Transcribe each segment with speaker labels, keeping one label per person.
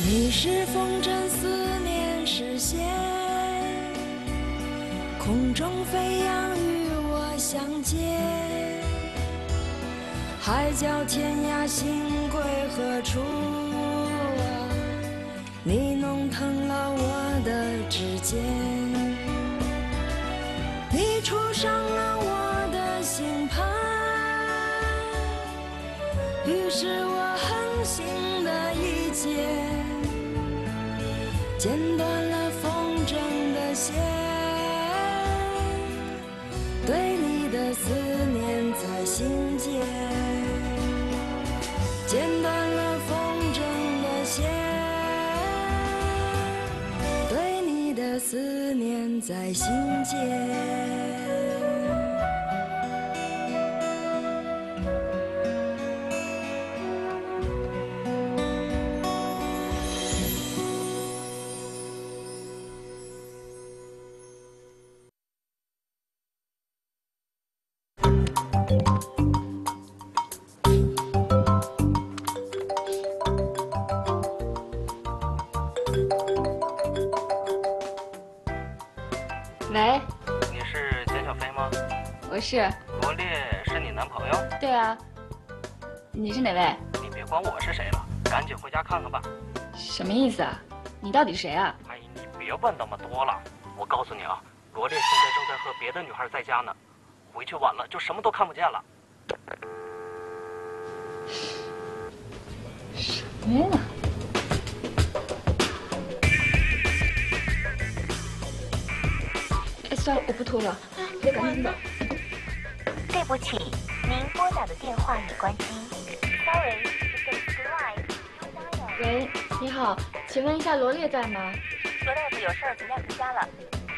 Speaker 1: 你是风筝思念实现，空中飞扬与我相见，海角天涯心归何处啊？你弄疼了我的指尖，你触伤了我的心盼，于是我狠心的一剑，剪断了风筝的线，对你的思念在心间，剪断了风筝的线，对你的思念在心间。
Speaker 2: 喂，
Speaker 3: 你是简小飞吗？
Speaker 2: 我是。
Speaker 3: 罗烈是你男朋友？
Speaker 2: 对啊。你是哪位？
Speaker 3: 你别管我是谁了，赶紧回家看看吧。
Speaker 2: 什么意思啊？你到底谁啊？
Speaker 3: 哎，你别问那么多了。我告诉你啊，罗烈现在正在和别的女孩在家呢，回去晚了就什么都看不见了。
Speaker 2: 什么呀？哎，算了，我不拖了，得赶紧走。
Speaker 4: 对不起，您拨打的电话已关机。Sorry, the line you dialed.
Speaker 2: 喂，你好，请问一下罗烈在吗？
Speaker 4: 罗大夫有事儿请假回家了。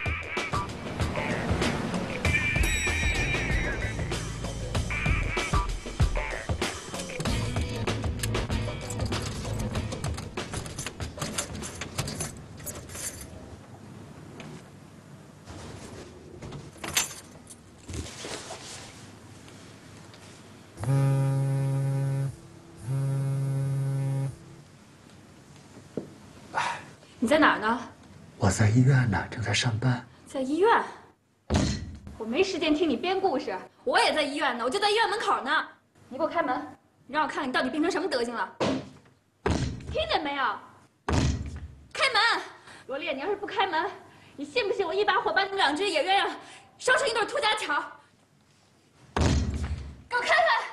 Speaker 2: 你在哪儿呢？
Speaker 5: 我在医院呢，正在上班。
Speaker 2: 在医院？我没时间听你编故事。我也在医院呢，我就在医院门口呢。你给我开门，你让我看看你到底变成什么德行了。听见没有？开门！罗烈，你要是不开门，你信不信我一把火把你们两只野鸳鸯烧成一对秃家桥？给我开开！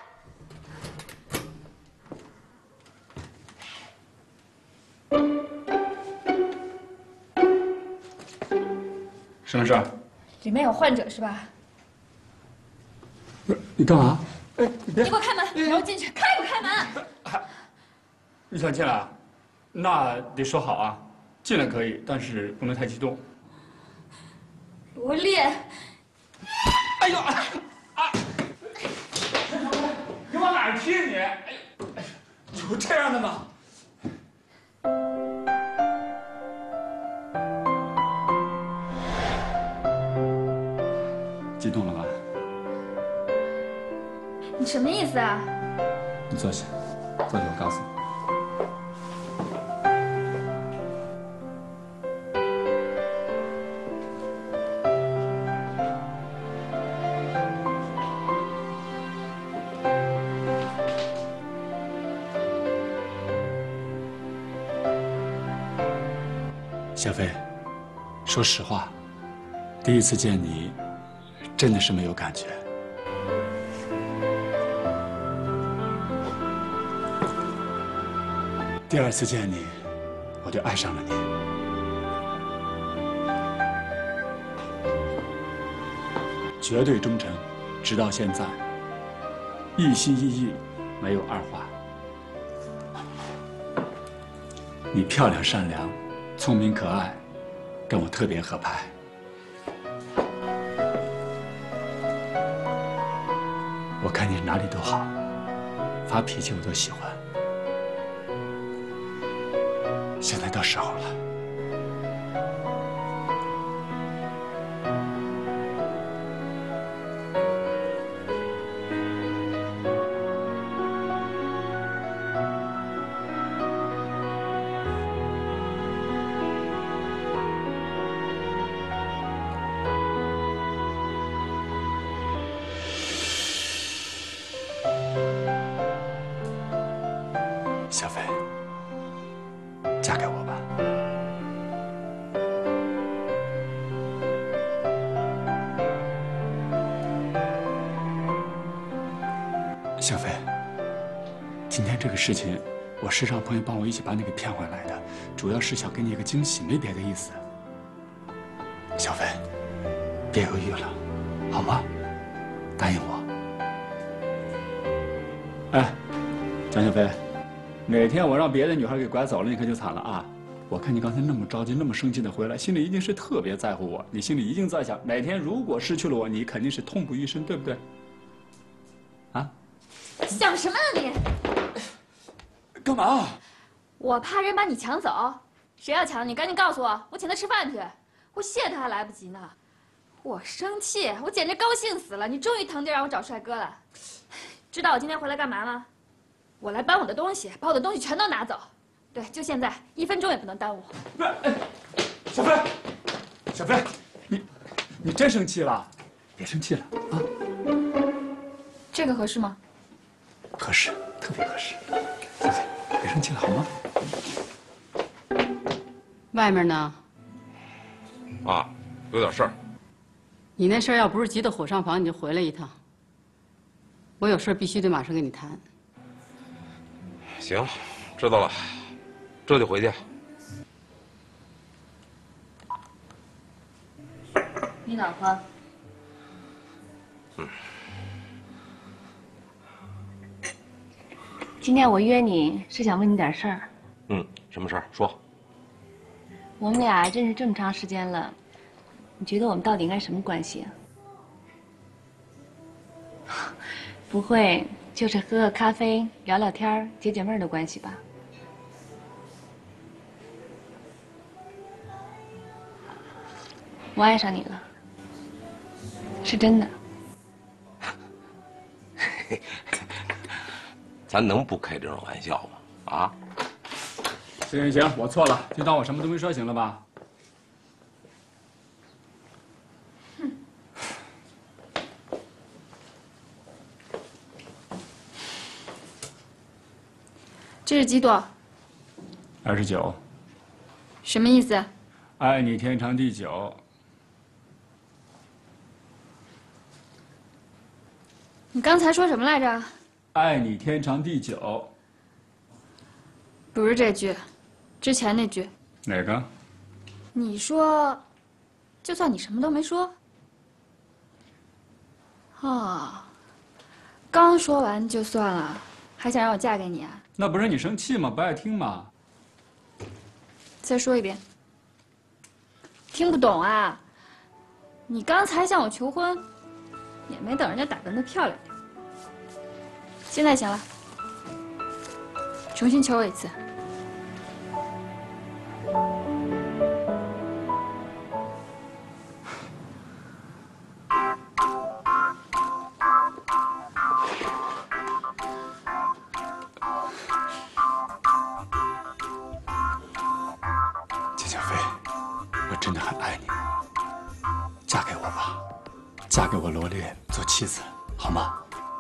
Speaker 5: 什么事儿？
Speaker 2: 里面有患者是吧？
Speaker 5: 不是，你干嘛？哎，
Speaker 2: 你给我开门，你让我进去，开不开门？
Speaker 5: 你想进来？那得说好啊，进来可以，但是不能太激动。
Speaker 2: 罗烈，
Speaker 5: 哎呦啊！你往哪儿踢你？哎呦，有这样的吗？激动了吧？
Speaker 2: 你什么意思啊？
Speaker 5: 你坐下，坐下，我告诉你。小飞，说实话，第一次见你，真的是没有感觉。第二次见你，我就爱上了你。绝对忠诚，直到现在，一心一意，没有二话。你漂亮善良，聪明可爱，跟我特别合拍。我看你哪里都好，发脾气我都喜欢。现在到时候了。 小飞，今天这个事情，我是让朋友帮我一起把你给骗回来的，主要是想给你一个惊喜，没别的意思。小飞，别犹豫了，好吗？答应我。哎，张小飞，哪天我让别的女孩给拐走了，你可就惨了啊！我看你刚才那么着急、那么生气的回来，心里一定是特别在乎我。你心里一定在想，哪天如果失去了我，你肯定是痛不欲生，对不对？啊？
Speaker 2: 想什么呢你？
Speaker 5: 干嘛？
Speaker 2: 我怕人把你抢走，谁要抢你？赶紧告诉我，我请他吃饭去。我谢他还来不及呢。我生气，我简直高兴死了。你终于腾地让我找帅哥了。知道我今天回来干嘛吗？我来搬我的东西，把我的东西全都拿走。对，就现在，1分钟也不能耽误。
Speaker 5: 小飞，小飞，你真生气了？别生气了啊！
Speaker 2: 这个合适吗？
Speaker 5: 合适，特别合适。小飞，别生气了好吗？
Speaker 6: 外面呢？
Speaker 7: 啊，有点事儿。
Speaker 6: 你那事儿要不是急得火上房，你就回来一趟。我有事必须得马上跟你谈。
Speaker 7: 行，知道了，这就回去。
Speaker 4: 你暖和。今天我约你是想问你点事儿。
Speaker 7: 什么事儿？说。
Speaker 4: 我们俩认识这么长时间了，你觉得我们到底应该什么关系啊？不会就是喝个咖啡、聊聊天、解解闷儿的关系吧？我爱上你了，是真的。
Speaker 7: 咱能不开这种玩笑吗？啊？
Speaker 5: 行行行，我错了，就当我什么都没说，行了吧？
Speaker 2: 这是几朵
Speaker 5: 29。
Speaker 2: 什么意思？
Speaker 5: 爱你天长地久。
Speaker 2: 你刚才说什么来着？
Speaker 5: 爱你天长地久。
Speaker 2: 不是这句，之前那句。
Speaker 5: 哪个？
Speaker 2: 你说，就算你什么都没说。哦，刚说完就算了，还想让我嫁给你啊？
Speaker 5: 那不是你生气吗？不爱听吗？
Speaker 2: 再说一遍。听不懂啊？你刚才向我求婚，也没等人家打扮得漂亮点。现在行了，重新求我一次。
Speaker 5: 金小飞，我真的很爱你，嫁给我吧，嫁给我罗烈做妻子，好吗？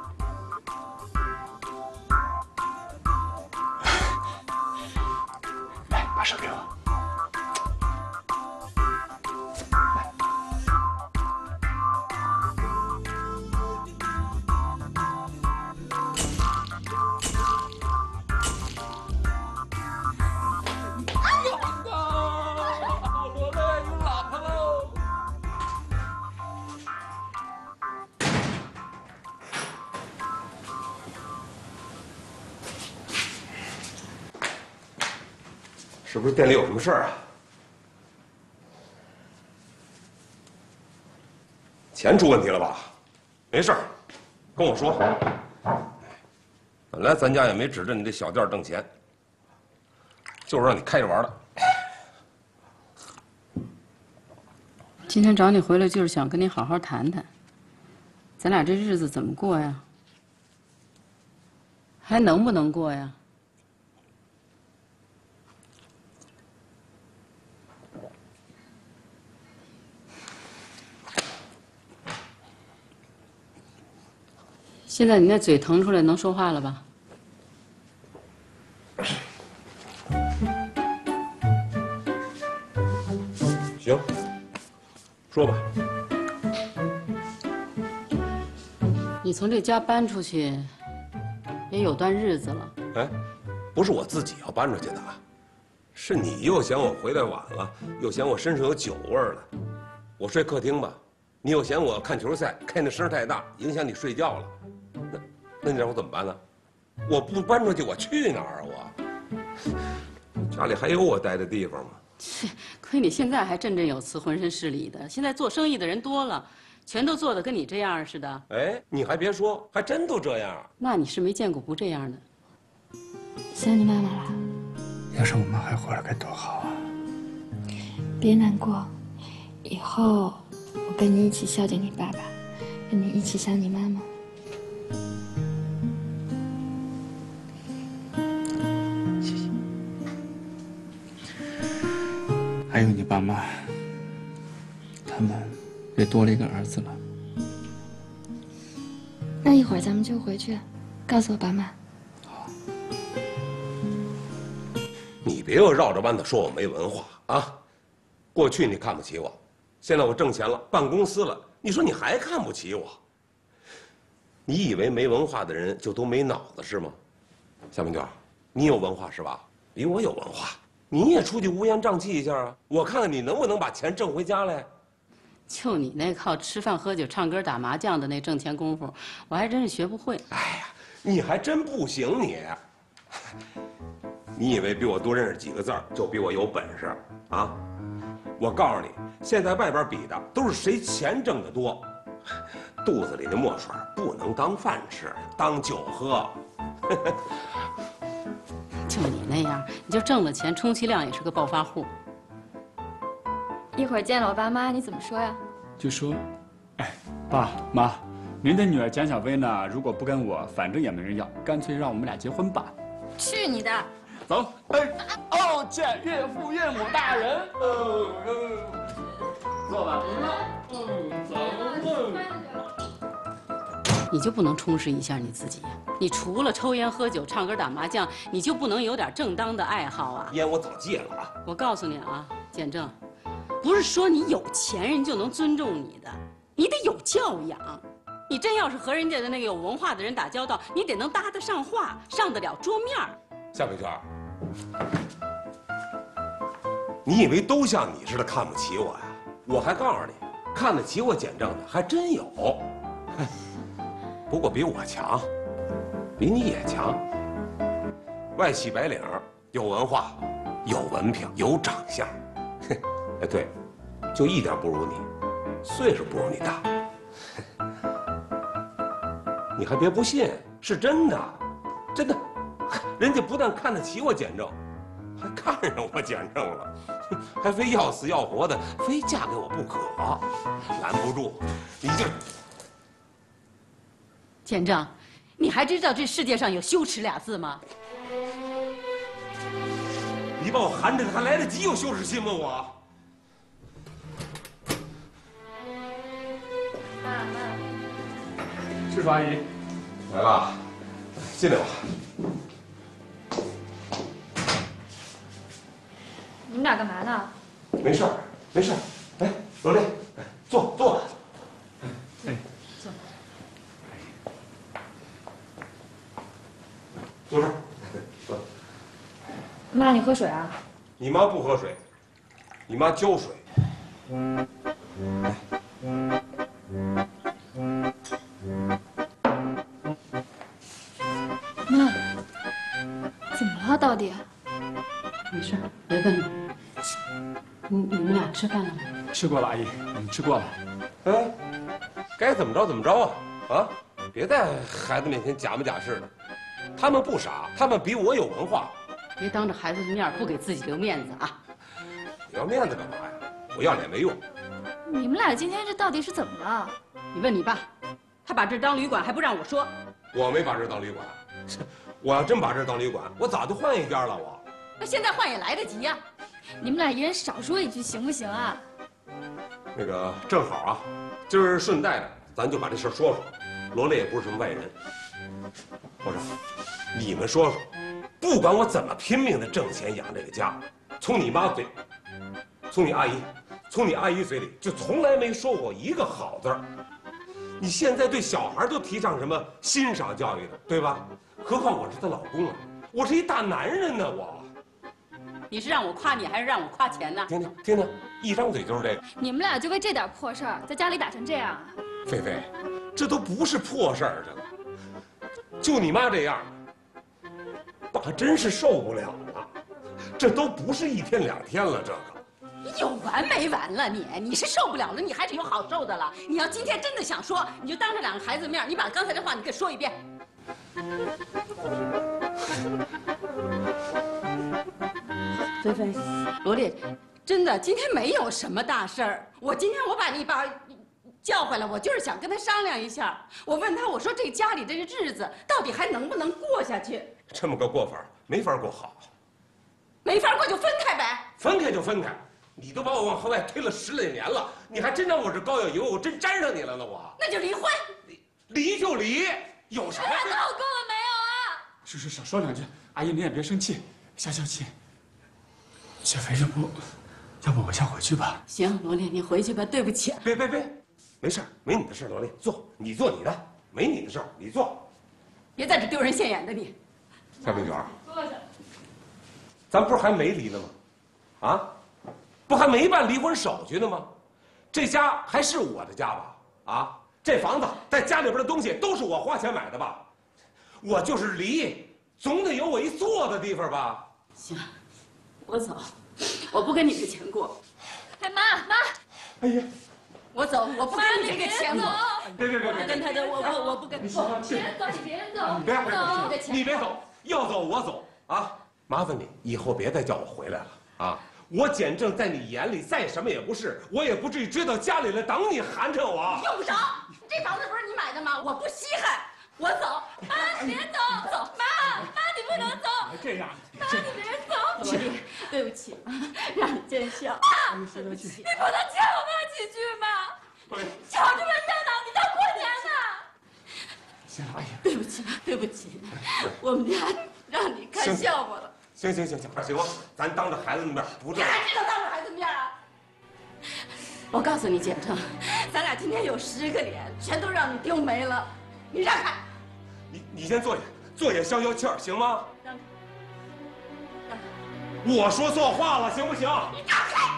Speaker 5: 来，把手给我。
Speaker 7: 是不是店里有什么事儿啊？钱出问题了吧？没事儿，跟我说。本来咱家也没指着你这小店挣钱，就是让你开着玩的。
Speaker 6: 今天找你回来就是想跟你好好谈谈，咱俩这日子怎么过呀？还能不能过呀？现在你那嘴腾出来能说话了吧？
Speaker 7: 行，说吧。
Speaker 6: 你从这家搬出去， 也有段日子了。
Speaker 7: 哎，不是我自己要搬出去的，是你又嫌我回来晚了，又嫌我身上有酒味儿了。我睡客厅吧，你又嫌我看球赛开那声太大，影响你睡觉了。那你让我怎么办呢？我不搬出去，我去哪儿啊？我家里还有我待的地方吗？
Speaker 6: 切，亏你现在还振振有词，浑身是理的。现在做生意的人多了，全都做的跟你这样似的。
Speaker 7: 哎，你还别说，还真都这样。
Speaker 6: 那你是没见过不这样的。
Speaker 8: 想你妈妈了。
Speaker 5: 要是我妈还活着该多好啊！
Speaker 8: 别难过，以后我跟你一起孝敬你爸爸，跟你一起想你妈妈。
Speaker 5: 谢谢。还有你爸妈，他们也多了一个儿子了。
Speaker 8: 那一会儿咱们就回去，告诉我爸妈。
Speaker 7: 你别又绕着弯子说我没文化啊！过去你看不起我，现在我挣钱了，办公司了，你说你还看不起我？你以为没文化的人就都没脑子是吗？夏明娟，你有文化是吧？比我有文化，你也出去乌烟瘴气一下啊！我看看你能不能把钱挣回家来。
Speaker 6: 就你那靠吃饭喝酒、唱歌打麻将的那挣钱功夫，我还真是学不会。
Speaker 7: 哎呀，你还真不行你！你以为比我多认识几个字儿就比我有本事啊？我告诉你，现在外边比的都是谁钱挣得多，肚子里的墨水不能当饭吃，当酒喝。
Speaker 6: 就你那样，你就挣了钱，充其量也是个暴发户。
Speaker 2: 一会儿见了我爸妈，你怎么说呀？
Speaker 5: 就说，哎，爸妈，您的女儿蒋小薇呢？如果不跟我，反正也没人要，干脆让我们俩结婚吧。
Speaker 2: 去你的！
Speaker 5: 走，哎，哦，见岳父岳母大人，坐吧，走。
Speaker 6: 你就不能充实一下你自己呀？你除了抽烟喝酒、唱歌打麻将，你就不能有点正当的爱好啊？
Speaker 7: 烟我早戒了啊！
Speaker 6: 我告诉你啊，简正，不是说你有钱人就能尊重你的，你得有教养。你真要是和人家的那个有文化的人打交道，你得能搭得上话，上得了桌面。
Speaker 7: 夏美娟，你以为都像你似的看不起我呀？我还告诉你，看得起我简正的还真有，不过比我强，比你也强。外系白领，有文化，有文凭，有长相。哎，对，就一点不如你，岁数不如你大。你还别不信，是真的，真的。人家不但看得起我简正，还看上我简正了，还非要死要活的，非嫁给我不可。拦不住，你就。
Speaker 6: 简正，你还知道这世界上有羞耻俩字吗？
Speaker 7: 你把我含着，还来得及有羞耻心吗？我。
Speaker 5: 妈，叔叔阿姨，
Speaker 7: 来了，进来吧。
Speaker 2: 你们俩干嘛呢？
Speaker 7: 没事儿，没事儿。哎，罗丽，哎，坐坐。
Speaker 5: 哎，
Speaker 6: 坐。
Speaker 7: 坐这儿。坐。
Speaker 2: 妈，你喝水啊？
Speaker 7: 你妈不喝水，你妈浇水。
Speaker 2: 妈，怎么了？到底？
Speaker 6: 没事，别问了。你们俩吃饭了吗？
Speaker 5: 吃过了，阿姨，我们吃过了。
Speaker 7: 哎，该怎么着怎么着啊！啊，别在孩子面前假模假式的。他们不傻，他们比我有文化。
Speaker 6: 别当着孩子的面不给自己留面子啊！
Speaker 7: 我要面子干嘛呀？我要脸没用。
Speaker 2: 你们俩今天这到底是怎么了？
Speaker 6: 你问你爸，他把这当旅馆还不让我说。
Speaker 7: 我没把这当旅馆，我要真把这当旅馆，我早就换一家了。我。
Speaker 6: 那现在换也来得及呀。
Speaker 2: 你们俩一人少说一句行不行啊？
Speaker 7: 那个正好啊，今儿顺带的，咱就把这事说说。罗丽也不是什么外人，我说，你们说说，不管我怎么拼命的挣钱养这个家，从你妈嘴，从你阿姨嘴里，就从来没说过一个好字儿。你现在对小孩都提倡什么欣赏教育的，对吧？ 何况我是她老公啊，我是一大男人呢，我。
Speaker 6: 你是让我夸你，还是让我夸钱呢？
Speaker 7: 听听听听，一张嘴就是这个。
Speaker 2: 你们俩就为这点破事儿，在家里打成这样啊？
Speaker 7: 菲菲，这都不是破事儿，这个。就你妈这样，爸真是受不了了。这都不是1天2天了，这个。
Speaker 6: 你有完没完了你？你是受不了了，你还是有好受的了。你要今天真的想说，你就当着2个孩子面，你把刚才的话你给说一遍。菲菲，罗丽，真的今天没有什么大事儿。今天我把你叫回来，我就是想跟他商量一下。我问他，我说这家里这个日子到底还能不能过下去？
Speaker 7: 这么个过法没法过好。
Speaker 6: 没法过就分开呗。
Speaker 7: 分开就分开，你都把我往河外推了10来年了，你还真让我这膏药油，我真沾上你了呢，我。
Speaker 6: 那就离婚。
Speaker 7: 离就离，有什么？
Speaker 2: 闹够了没有啊？
Speaker 5: 是，少说2句。阿姨，你也别生气，消气。小飞，要不我先回去吧。
Speaker 6: 行，罗丽，你回去吧。对不起。
Speaker 7: 别，没事，没你的事，罗丽，坐，你做你的，没你的事，你坐。
Speaker 6: 别在这丢人现眼的你。
Speaker 7: 夏冰娟，
Speaker 2: 坐下。
Speaker 7: 咱不是还没离呢吗？啊，不还没办离婚手续呢吗？这家还是我的家吧？啊，这房子在家里边的东西都是我花钱买的吧？我就是离，总得有我一坐的地方吧？
Speaker 6: 行，我走，我不跟你这钱过。
Speaker 2: 哎妈，
Speaker 5: 哎呀，
Speaker 6: 我走，我不跟你这个钱过。
Speaker 5: 别，
Speaker 6: 不跟他的，我不跟。
Speaker 2: 别走，你别走，
Speaker 7: 你别走，要走我走啊！麻烦你以后别再叫我回来了啊！我简正在你眼里再什么也不是，我也不至于追到家里来等你寒碜我。
Speaker 6: 用不着，这房子不是你买的吗？我不稀罕，我走。
Speaker 2: 妈，别走，妈，你不能走。
Speaker 5: 这样，
Speaker 2: 妈，你别走。
Speaker 6: 罗丽，对不起，让你见笑。
Speaker 2: 妈，你不能欠我妈几句吗？瞧这么热闹，你当过年呢？
Speaker 5: 行，阿姨，
Speaker 6: 对不起，我们家让你看笑话了。
Speaker 7: 行，咱当着孩子的面不这样。
Speaker 6: 你还知道当着孩子面啊？我告诉你，简正，咱俩今天有10个脸，全都让你丢没了。你让开。
Speaker 7: 你先坐下消消气儿，行吗？
Speaker 6: 让开。
Speaker 7: 我说错话了，行不行？
Speaker 6: 你让开。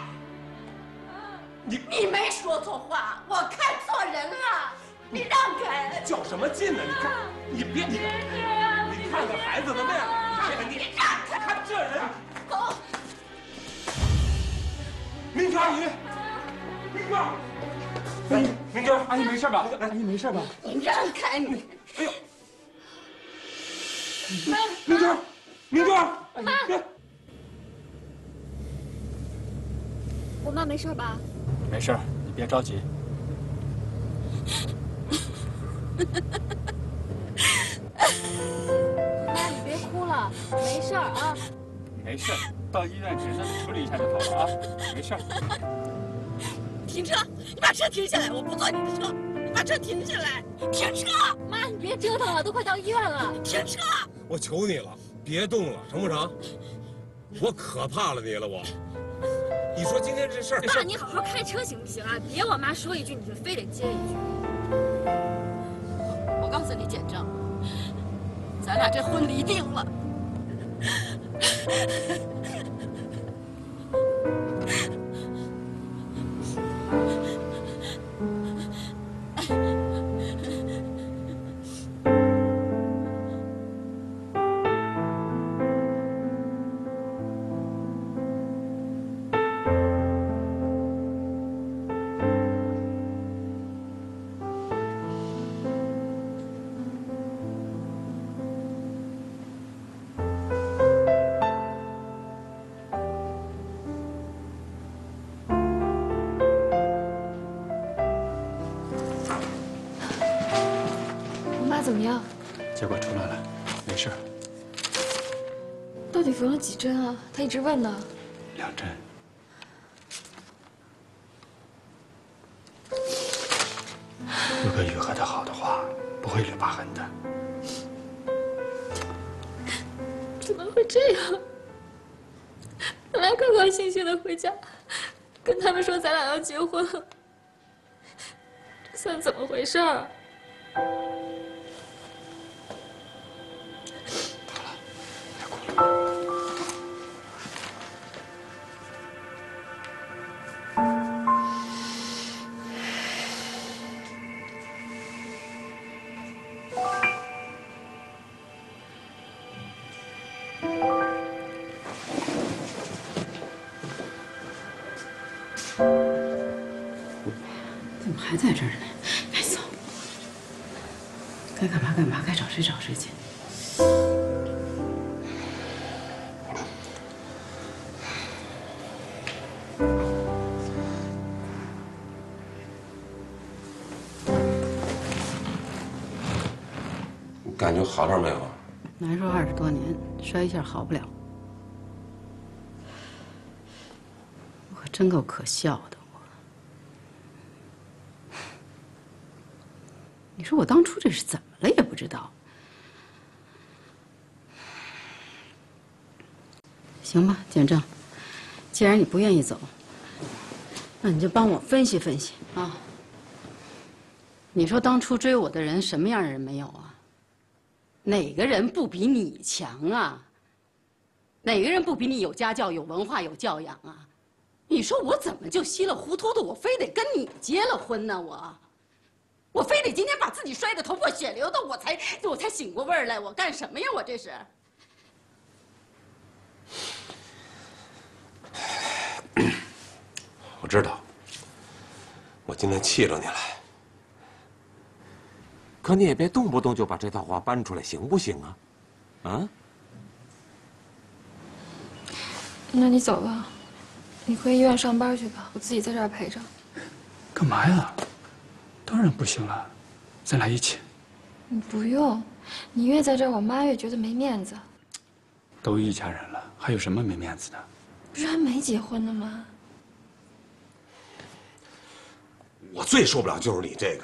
Speaker 6: 你没说错话，我看错人了。你让开。
Speaker 7: 较什么劲呢？你看，你别你看看孩子的面，你看这人。
Speaker 6: 走。
Speaker 7: 明娟阿姨，明娟
Speaker 5: 阿姨没事吧？阿姨没事吧？
Speaker 6: 你让开你！
Speaker 7: 哎呦，明娟，
Speaker 2: 妈，我妈没事吧？
Speaker 5: 没事，你别着急。
Speaker 2: 妈，你别哭了，没事啊。
Speaker 5: 没事，到医院简单的处理一下就好了啊，没事。
Speaker 6: 停车！你把车停下来！我不坐你的车！你把车停下来！停车！
Speaker 2: 妈，你别折腾了，都快到医院了。
Speaker 6: 停车！
Speaker 7: 我求你了，别动了，成不成？我可怕了你了，我。你说今天这事儿，
Speaker 2: 爸，你好好开车行不行啊？别我妈说一句你就非得接一句。
Speaker 6: 我告诉你，简正，咱俩这婚离定了。
Speaker 8: 怎么样？
Speaker 5: 结果出来了，没事。
Speaker 8: 到底缝了几针啊？他一直问呢。
Speaker 5: 2针。如果愈合得好的话，不会留疤痕的。
Speaker 8: 怎么会这样？本来高高兴兴的回家，跟他们说咱俩要结婚了，这算怎么回事儿？
Speaker 6: 还在这儿呢？赶紧走，该干嘛干嘛，该找谁找谁去。
Speaker 7: 你感觉好点没有？
Speaker 6: 难受20多年，摔一下好不了。我可真够可笑的。 你说我当初这是怎么了也不知道。行吧，简正，既然你不愿意走，那你就帮我分析分析啊。你说当初追我的人什么样的人没有啊？哪个人不比你强啊？哪个人不比你有家教、有文化、有教养啊？你说我怎么就稀里糊涂的，我非得跟你结了婚呢？我非得今天把自己摔得头破血流的，我才醒过味儿来。我干什么呀？我这是。
Speaker 7: 我知道，我今天气着你了，可你也别动不动就把这套话搬出来，行不行啊？啊？
Speaker 8: 那你走吧，你回医院上班去吧，我自己在这儿陪着。
Speaker 5: 干嘛呀？ 当然不行了，咱俩一起。
Speaker 8: 你不用，你越在这儿，我妈越觉得没面子。
Speaker 5: 都一家人了，还有什么没面子的？
Speaker 8: 不是还没结婚呢吗？
Speaker 7: 我最受不了就是你这个。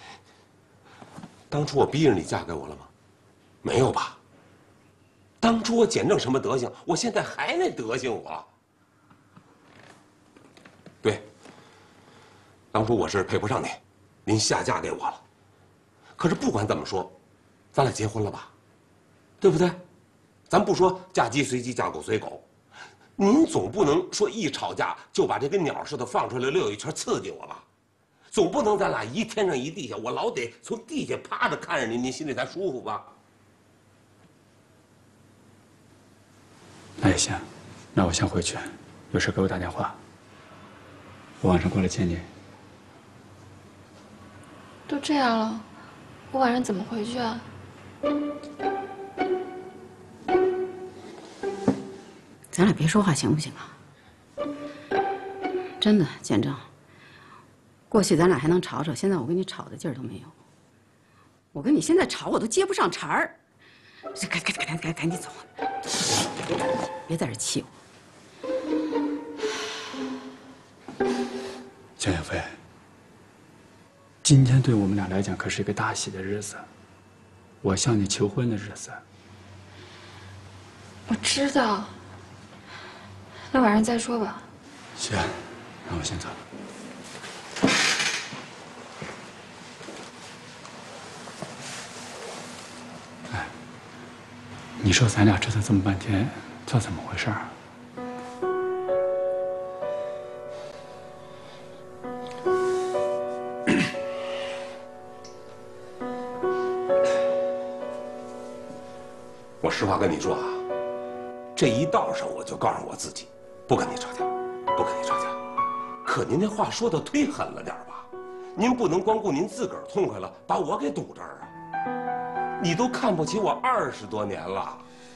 Speaker 7: 当初我逼着你嫁给我了吗？没有吧？当初我简正什么德行，我现在还那德行我。对，当初我是配不上你。 您下嫁给我了，可是不管怎么说，咱俩结婚了吧，对不对？咱不说嫁鸡随鸡，嫁狗随狗，您总不能说一吵架就把这跟鸟似的放出来溜一圈刺激我吧？总不能咱俩一天上一地下，我老得从地下趴着看着您，您心里才舒服吧？
Speaker 5: 那也行，那我先回去，有事给我打电话，我晚上过来接你。
Speaker 8: 都这样了，我晚上怎么回去啊？
Speaker 6: 咱俩别说话行不行啊？真的，简正，过去咱俩还能吵吵，现在我跟你吵的劲儿都没有。我跟你现在吵，我都接不上茬儿。赶紧走，别在这气我。
Speaker 5: 江小飞。 今天对我们俩来讲可是一个大喜的日子，我向你求婚的日子。
Speaker 8: 我知道，那晚上再说吧。
Speaker 5: 行，那我先走。哎，你说咱俩折腾这么半天，这怎么回事啊？
Speaker 7: 实话跟你说啊，这一道上我就告诉我自己，不跟你吵架，不跟你吵架。可您这话说的忒狠了点吧？您不能光顾您自个儿痛快了，把我给堵这儿啊！你都看不起我20多年了。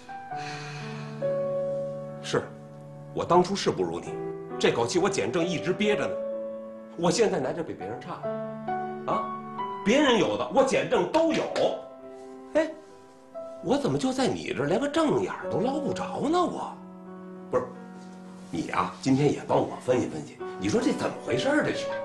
Speaker 7: 是，我当初是不如你，这口气我简正一直憋着呢。我现在哪点比别人差？啊，别人有的我简正都有。哎。 我怎么就在你这儿连个正眼都捞不着呢？我，不是，你呀，今天也帮我分析分析，你说这怎么回事儿？这是？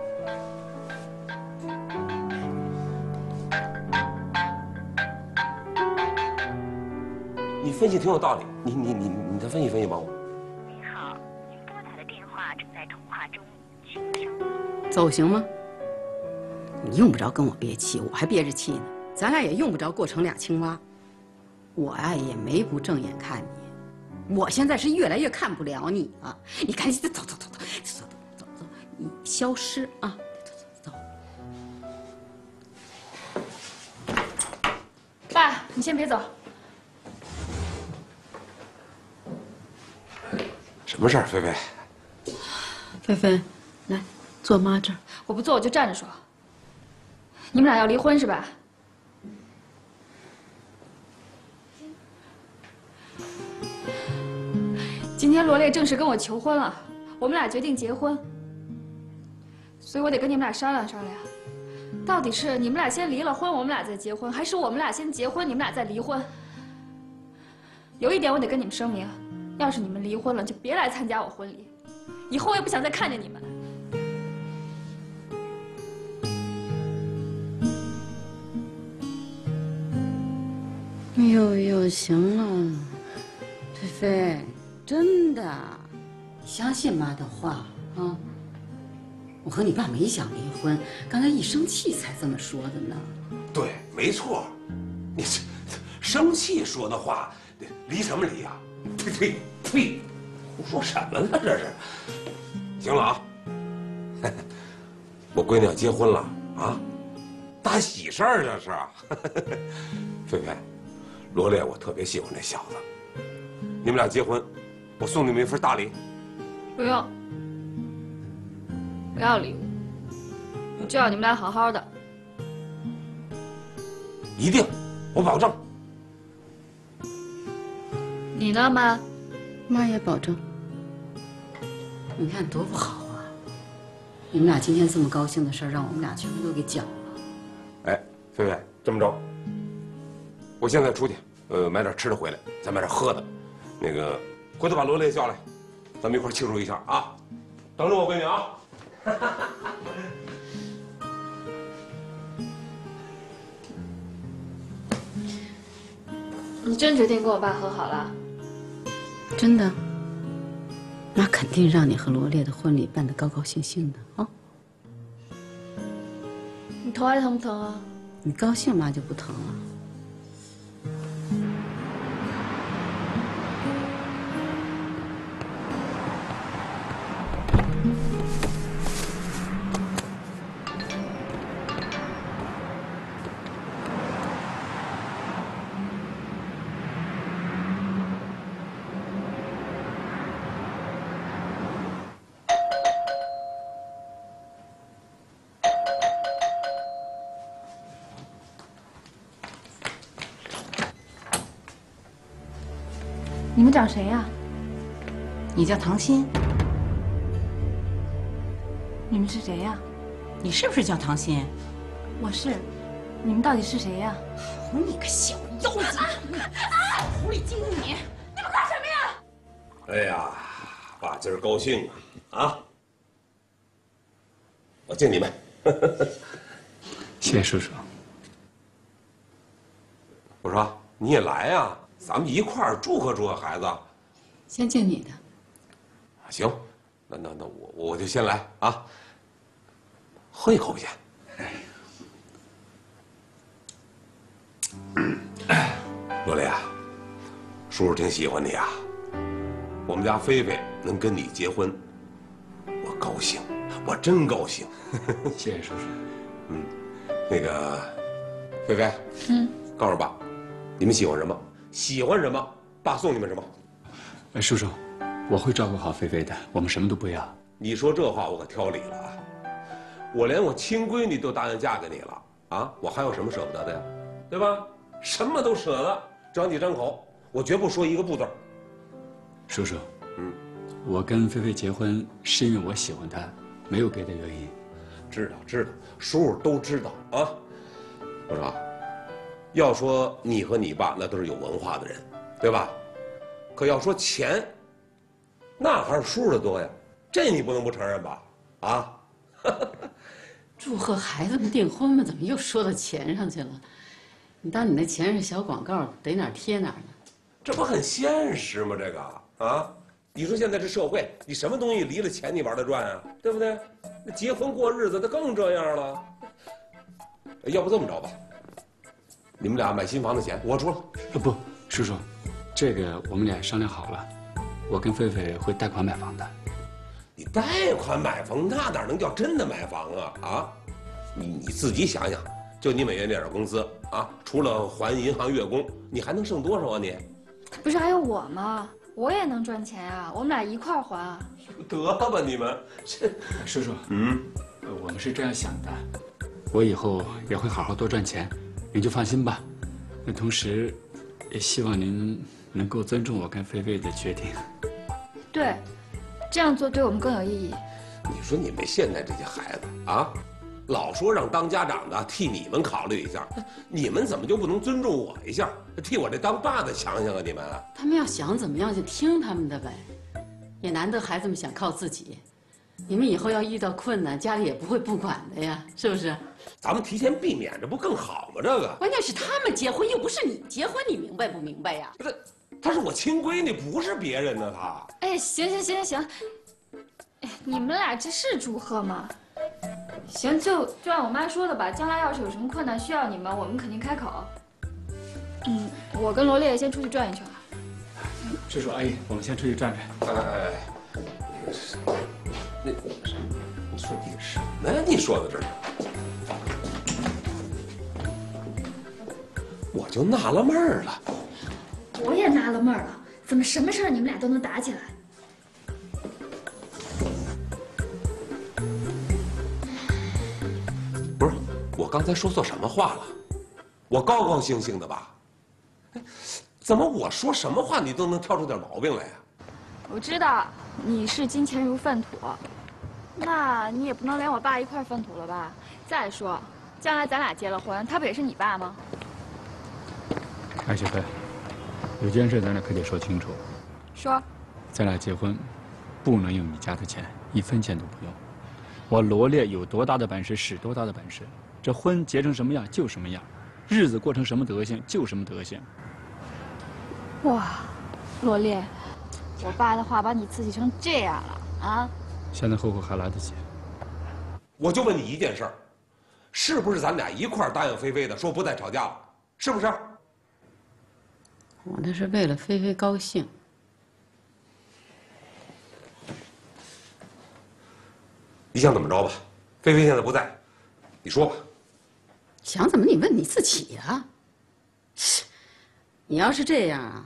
Speaker 7: 你分析挺有道理，你再分析分析帮我。
Speaker 4: 您好，您拨打的电话正在通话中，请稍等。
Speaker 6: 走行吗？你用不着跟我憋气，我还憋着气呢。咱俩也用不着过成俩青蛙。 我呀也没不正眼看你，我现在是越来越看不了你了。你赶紧走，你消失啊！走。
Speaker 8: 爸，你先别走。
Speaker 7: 什么事儿，菲菲？
Speaker 6: 菲菲，来坐妈这儿。
Speaker 8: 我不坐，我就站着说。
Speaker 2: 你们俩要离婚是吧？今天罗烈正式跟我求婚了，我们俩决定结婚，所以我得跟你们俩商量商量，到底是你们俩先离了婚，我们俩再结婚，还是我们俩先结婚，你们俩再离婚？有一点我得跟你们声明，要是你们离婚了，就别来参加我婚礼，以后我也不想再看见你们。
Speaker 6: 哎呦，行了，菲菲，真的，你相信妈的话啊！我和你爸没想离婚，刚才一生气才这么说的呢。
Speaker 7: 对，没错，你这生气说的话，离什么离啊？呸！胡说什么呢？这是。行了啊，我闺女要结婚了啊，大喜事儿这是。菲菲，罗烈，我特别喜欢这小子，你们俩结婚，我送你们一份大礼。
Speaker 2: 不用，不要礼物，我就要你们俩好好的。
Speaker 7: 一定，我保证。
Speaker 2: 你呢，妈？
Speaker 6: 妈也保证。你看多不好啊！你们俩今天这么高兴的事儿，让我们俩全部都给搅了。
Speaker 7: 哎，菲菲，这么着，我现在出去，买点吃的回来，再买点喝的，那个回头把罗烈叫来，咱们一块庆祝一下啊！等着我闺女啊！
Speaker 2: 你真决定跟我爸和好了？
Speaker 6: 真的，妈肯定让你和罗烈的婚礼办得高高兴兴的啊！
Speaker 2: 你头还疼不疼啊？
Speaker 6: 你高兴，妈就不疼了。
Speaker 2: 你们找谁呀？
Speaker 9: 你叫唐鑫，
Speaker 2: 你们是谁呀？
Speaker 9: 你是不是叫唐鑫？
Speaker 2: 我是。你们到底是谁呀？
Speaker 9: 好你个小妖精！狐狸精你！
Speaker 2: 你们干什么呀？
Speaker 7: 哎呀，爸今儿高兴啊！啊，我敬你们。
Speaker 5: 谢谢叔叔。
Speaker 7: 我说你也来呀，咱们一块儿祝贺祝贺孩子。
Speaker 6: 先敬你的。
Speaker 7: 行，那我就先来啊，喝一口先。罗烈啊，叔叔挺喜欢你啊。我们家菲菲能跟你结婚，我高兴，我真高兴。
Speaker 5: 谢谢叔叔。
Speaker 7: 那个，菲菲，告诉爸，你们喜欢什么？喜欢什么，爸送你们什么。
Speaker 5: 叔叔，我会照顾好菲菲的，我们什么都不要。
Speaker 7: 你说这话我可挑理了啊！我连我亲闺女都答应嫁给你了啊，我还有什么舍不得的呀？对吧？什么都舍得，只要你张口，我绝不说一个不字。
Speaker 5: 叔叔，我跟菲菲结婚是因为我喜欢她，没有别的原因。
Speaker 7: 知道，叔叔都知道啊。我说，要说你和你爸那都是有文化的人，对吧？可要说钱，那还是叔叔的多呀，这你不能不承认吧？啊？
Speaker 6: 祝贺孩子们订婚嘛，怎么又说到钱上去了？你当你那钱是小广告，逮哪儿贴哪儿呢？
Speaker 7: 这不很现实吗？这个啊，你说现在这社会，你什么东西离了钱你玩得转啊？对不对？那结婚过日子，那更这样了。要不这么着吧，你们俩买新房的钱我出了。
Speaker 5: 不，叔叔，这个我们俩商量好了，我跟菲菲会贷款买房的。
Speaker 7: 你贷款买房，那哪能叫真的买房啊？啊，你自己想想，就你每月那点工资啊，除了还银行月供，你还能剩多少啊你？
Speaker 2: 不是还有我吗？我也能赚钱啊，我们俩一块儿还啊。
Speaker 7: 得吧你们，这
Speaker 5: 叔叔，我们是这样想的， 我以后也会好好多赚钱，您就放心吧。那同时，也希望您能够尊重我跟菲菲的决定。
Speaker 2: 对，这样做对我们更有意义。
Speaker 7: 你说你们现在这些孩子啊，老说让当家长的替你们考虑一下，你们怎么就不能尊重我一下，替我这当爸的想想啊？你们
Speaker 6: 他们要想怎么样就听他们的呗，也难得孩子们想靠自己。你们以后要遇到困难，家里也不会不管的呀，是不是？
Speaker 7: 咱们提前避免，这不更好吗？这个
Speaker 6: 关键是他们结婚，又不是你结婚，你明白不明白呀？
Speaker 7: 她是我亲闺女，不是别人呢。她
Speaker 2: 哎，行，哎，你们俩这是祝贺吗？行，就按我妈说的吧。将来要是有什么困难需要你们，我们肯定开口。我跟罗烈先出去转一圈。
Speaker 5: 叔叔阿姨，我们先出去转转。
Speaker 7: 你说你什么呀？你说的这是，我就纳了闷儿了。
Speaker 2: 我也纳了闷儿了，怎么什么事儿你们俩都能打起来？
Speaker 7: 不是，我刚才说错什么话了？我高高兴兴的吧？哎，怎么我说什么话你都能挑出点毛病来呀？
Speaker 2: 我知道你是金钱如粪土，那你也不能连我爸一块粪土了吧？再说，将来咱俩结了婚，他不也是你爸吗？
Speaker 5: 哎，小飞，有件事咱俩可得说清楚。
Speaker 2: 说，
Speaker 5: 咱俩结婚，不能用你家的钱，1分钱都不用。我罗烈有多大的本事使多大的本事，这婚结成什么样就什么样，日子过成什么德行就什么德行。
Speaker 2: 哇，罗烈，我爸的话把你刺激成这样了啊！
Speaker 5: 现在后悔还来得及。
Speaker 7: 我就问你一件事儿，是不是咱俩一块儿答应菲菲的，说不再吵架了？是不是？
Speaker 6: 我那是为了菲菲高兴。
Speaker 7: 你想怎么着吧？菲菲现在不在，你说吧。
Speaker 6: 想怎么你问你自己呀？你要是这样啊，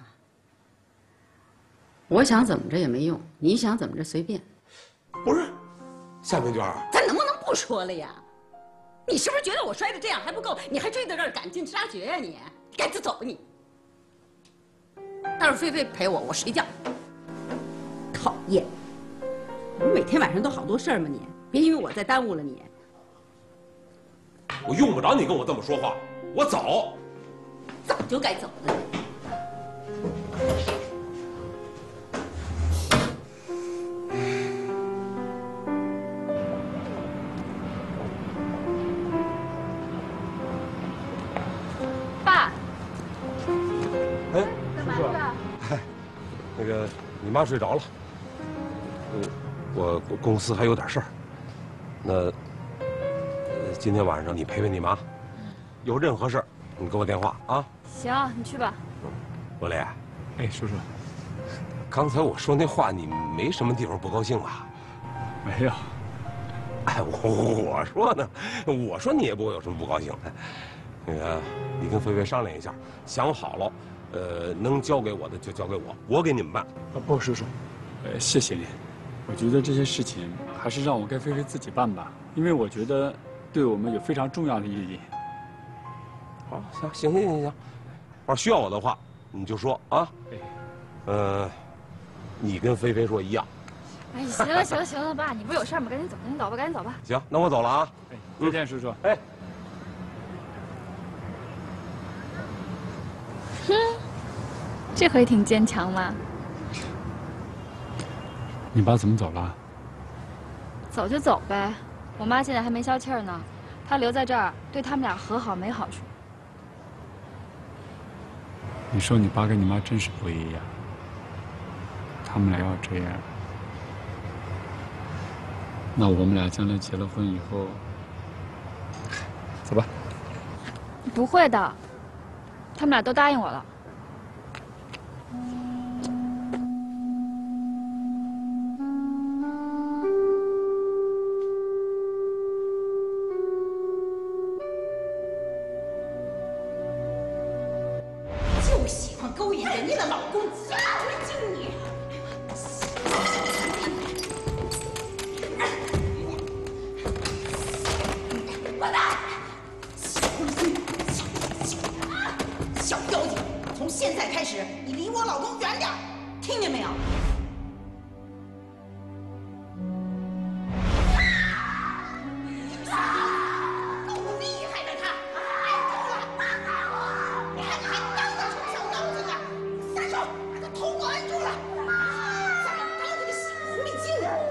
Speaker 6: 我想怎么着也没用，你想怎么着随便。
Speaker 7: 不是，夏明娟，
Speaker 6: 咱能不能不说了呀？你是不是觉得我摔得这样还不够，你还追到这儿赶尽杀绝呀？你赶紧走吧你！要是菲菲陪我，我睡觉。讨厌！你每天晚上都好多事儿吗你？别因为我再耽误了你。
Speaker 7: 我用不着你跟我这么说话，我走。
Speaker 6: 早就该走了。
Speaker 2: 爸，
Speaker 7: 哎，
Speaker 2: 干嘛去啊？
Speaker 7: 那个，你妈睡着了。我公司还有点事儿。那，今天晚上你陪陪你妈，有任何事儿你给我电话啊。
Speaker 2: 行，你去吧。
Speaker 7: 罗烈，
Speaker 5: 哎，叔叔，
Speaker 7: 刚才我说那话，你没什么地方不高兴吧？
Speaker 5: 没有。
Speaker 7: 哎，我说呢，我说你也不会有什么不高兴。那个，你跟菲菲商量一下，想好了，能交给我的就交给我，我给你们办。
Speaker 5: 不，叔叔，谢谢您。我觉得这些事情还是让我跟菲菲自己办吧，因为我觉得对我们有非常重要的意义。
Speaker 7: 好，行，要是需要我的话，你就说啊。你跟菲菲说一样。
Speaker 2: 哎，行了，爸，你不是有事吗？赶紧走吧。
Speaker 7: 行，那我走了啊。
Speaker 5: 哎，再见，叔叔。
Speaker 7: 哎。
Speaker 2: 哼，这回挺坚强嘛。
Speaker 5: 你爸怎么走了？
Speaker 2: 走就走呗，我妈现在还没消气儿呢，她留在这儿对他们俩和好没好处。
Speaker 5: 你说你爸跟你妈真是不一样，他们俩要这样，那我们俩将来结了婚以后，走吧。
Speaker 2: 不会的，他们俩都答应我了。
Speaker 6: 就喜欢勾引人家的老公，家回敬你。滚蛋！
Speaker 9: 现在开始，你离我老公远点，听见没有？够厉害的他，挨够了！你看你还当得成小脑子呢？撒手，把他头给我按住了！怎么当这个小狐狸精啊？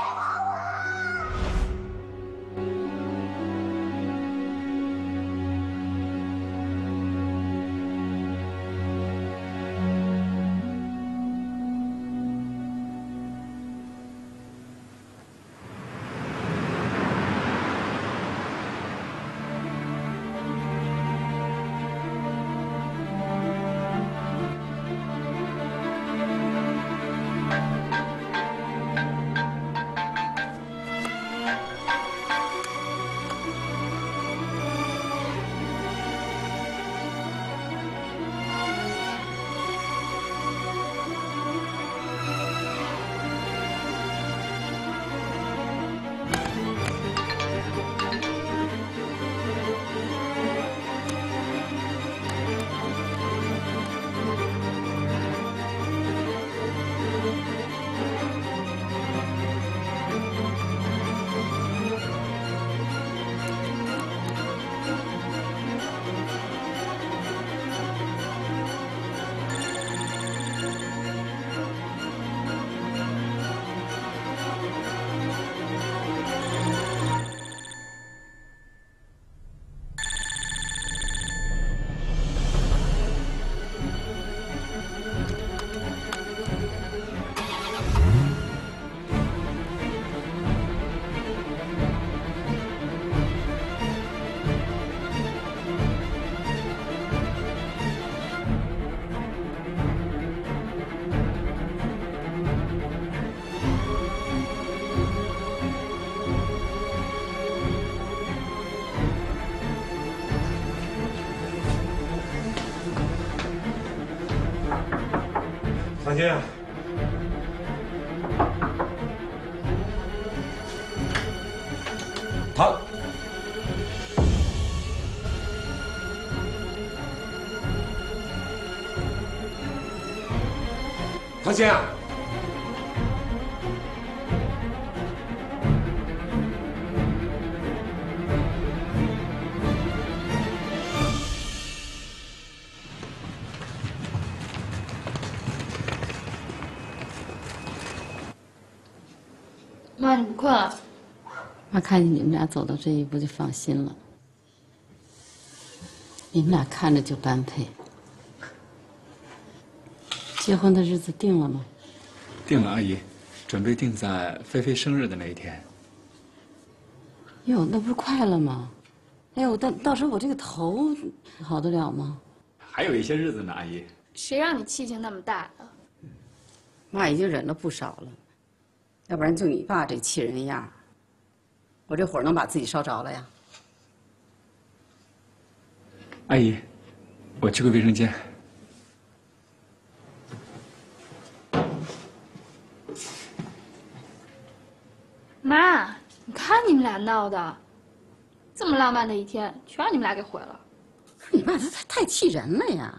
Speaker 7: 唐心，唐，唐心啊！
Speaker 8: 妈，你不困啊？
Speaker 6: 妈看见你们俩走到这一步就放心了。你们俩看着就般配。结婚的日子定了吗？
Speaker 5: 定了，阿姨，准备定在菲菲生日的那一天。
Speaker 6: 哟，那不是快了吗？哎呦，到时候我这个头好得了吗？
Speaker 5: 还有一些日子呢，阿姨。
Speaker 8: 谁让你气性那么大的？
Speaker 6: 妈已经忍了不少了，要不然就你爸这气人样，我这火能把自己烧着了呀。
Speaker 5: 阿姨，我去个卫生间。
Speaker 8: 妈，你看你们俩闹的，这么浪漫的一天，全让你们俩给毁了。
Speaker 6: 你爸他太气人了呀！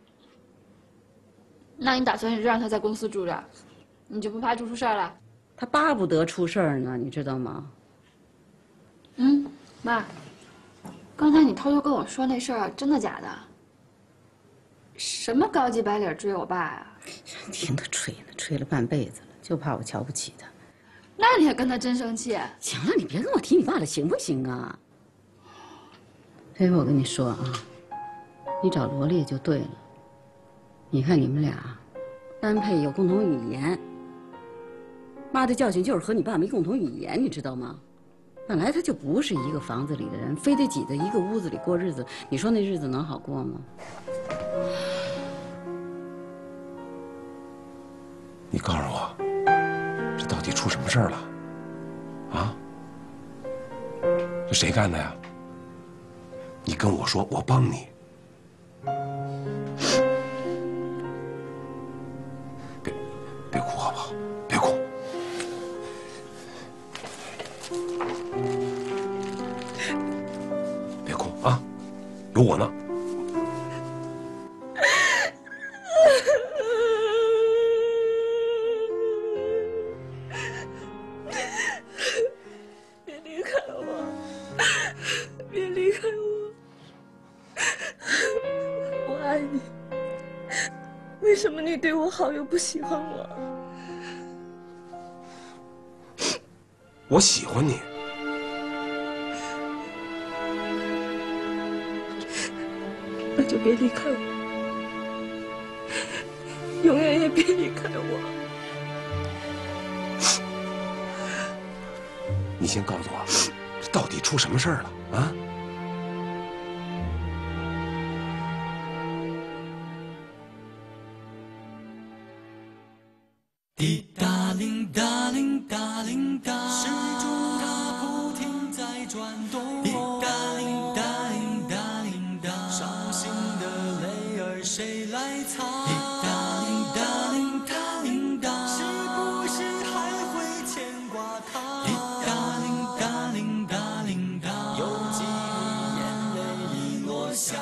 Speaker 8: 那你打算一直让他在公司住着，你就不怕出事儿了？
Speaker 6: 他巴不得出事儿呢，你知道吗？
Speaker 8: 嗯，妈，刚才你偷偷跟我说那事儿，真的假的？什么高级白领追我爸呀？
Speaker 6: 听他吹呢，吹了半辈子了，就怕我瞧不起他。
Speaker 8: 那你还跟他真生气？
Speaker 6: 行了，你别跟我提你爸了，行不行啊？菲菲，我跟你说啊，你找罗烈就对了。你看你们俩，般配有共同语言。妈的教训就是和你爸没共同语言，你知道吗？本来他就不是一个房子里的人，非得挤在一个屋子里过日子，你说那日子能好过吗？
Speaker 7: 你告诉我，这到底出什么事儿了？啊？这谁干的呀？你跟我说，我帮你。别哭好不好？别哭。别哭啊，有我呢。
Speaker 8: 为什么你对我好又不喜欢我？
Speaker 7: 我喜欢你。
Speaker 8: 那就别离开我，永远也别离开我。
Speaker 7: 你先告诉我，这到底出什么事儿了啊？
Speaker 10: 滴答铃答铃答铃答，时钟它不停在转动。滴答铃答铃答铃答，伤心的泪儿谁来擦？滴答铃答铃答铃答，是不是还会牵挂他？滴答铃答铃答铃答，有几滴眼泪已落下。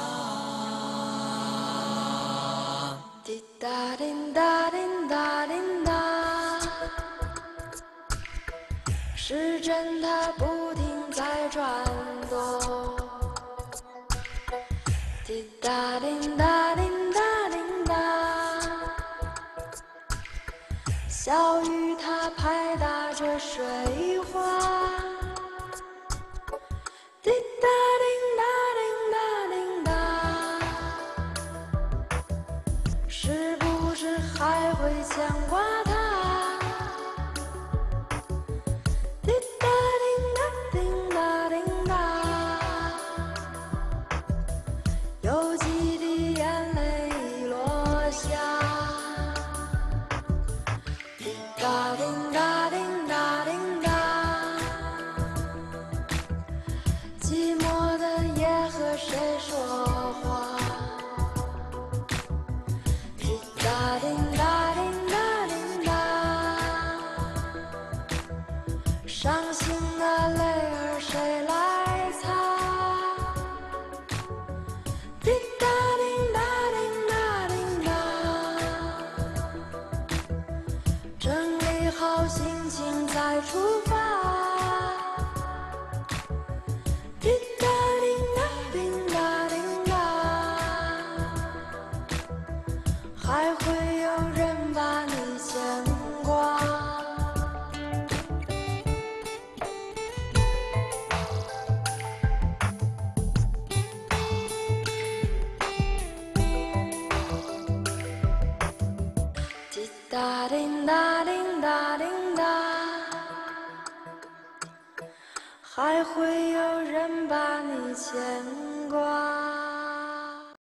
Speaker 1: 滴答铃答铃答铃答。时针它不停在转动，滴答铃答铃答铃答，小雨它拍打着水花，滴答铃答铃答铃答，是不是还会牵挂它？有几滴眼泪落下，滴答铃答铃答铃答，寂寞的夜和谁说话？滴答铃答铃答铃答，伤心的泪儿谁来擦？滴答铃答铃答铃答，整理好心情再出发。滴答铃答铃答铃答，还会有人把你牵挂。滴答铃答铃答铃答，还会有人把你牵挂。